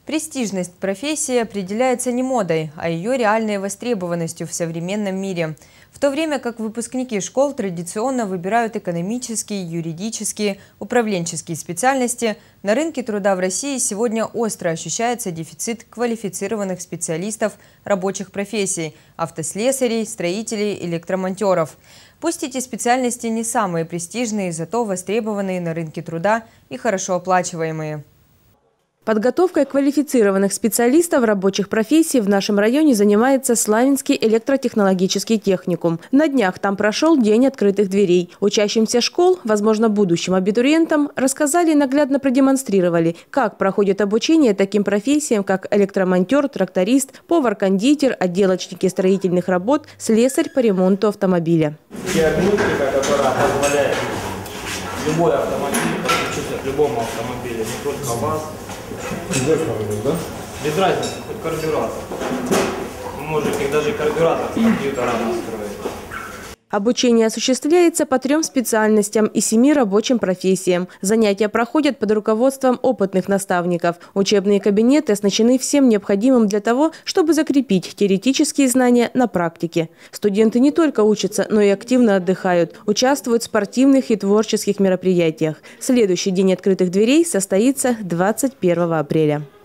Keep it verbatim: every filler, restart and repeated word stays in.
Престижность профессии определяется не модой, а ее реальной востребованностью в современном мире. В то время как выпускники школ традиционно выбирают экономические, юридические, управленческие специальности, на рынке труда в России сегодня остро ощущается дефицит квалифицированных специалистов рабочих профессий – автослесарей, строителей, электромонтеров. Пусть эти специальности не самые престижные, зато востребованные на рынке труда и хорошо оплачиваемые. Подготовкой квалифицированных специалистов рабочих профессий в нашем районе занимается Славянский электротехнологический техникум. На днях там прошел день открытых дверей. Учащимся школ, возможно, будущим абитуриентам, рассказали и наглядно продемонстрировали, как проходит обучение таким профессиям, как электромонтер, тракторист, повар-кондитер, отделочники строительных работ, слесарь по ремонту автомобиля. Диагностика, которая позволяет любой автомобиль подключиться к любому автомобилю, не только ВАЗ. Да? Без разницы, хоть карбюратор. Мы можем их даже карбюратор с компьютера настроить. Обучение осуществляется по трем специальностям и семи рабочим профессиям. Занятия проходят под руководством опытных наставников. Учебные кабинеты оснащены всем необходимым для того, чтобы закрепить теоретические знания на практике. Студенты не только учатся, но и активно отдыхают, участвуют в спортивных и творческих мероприятиях. Следующий день открытых дверей состоится двадцать первого апреля.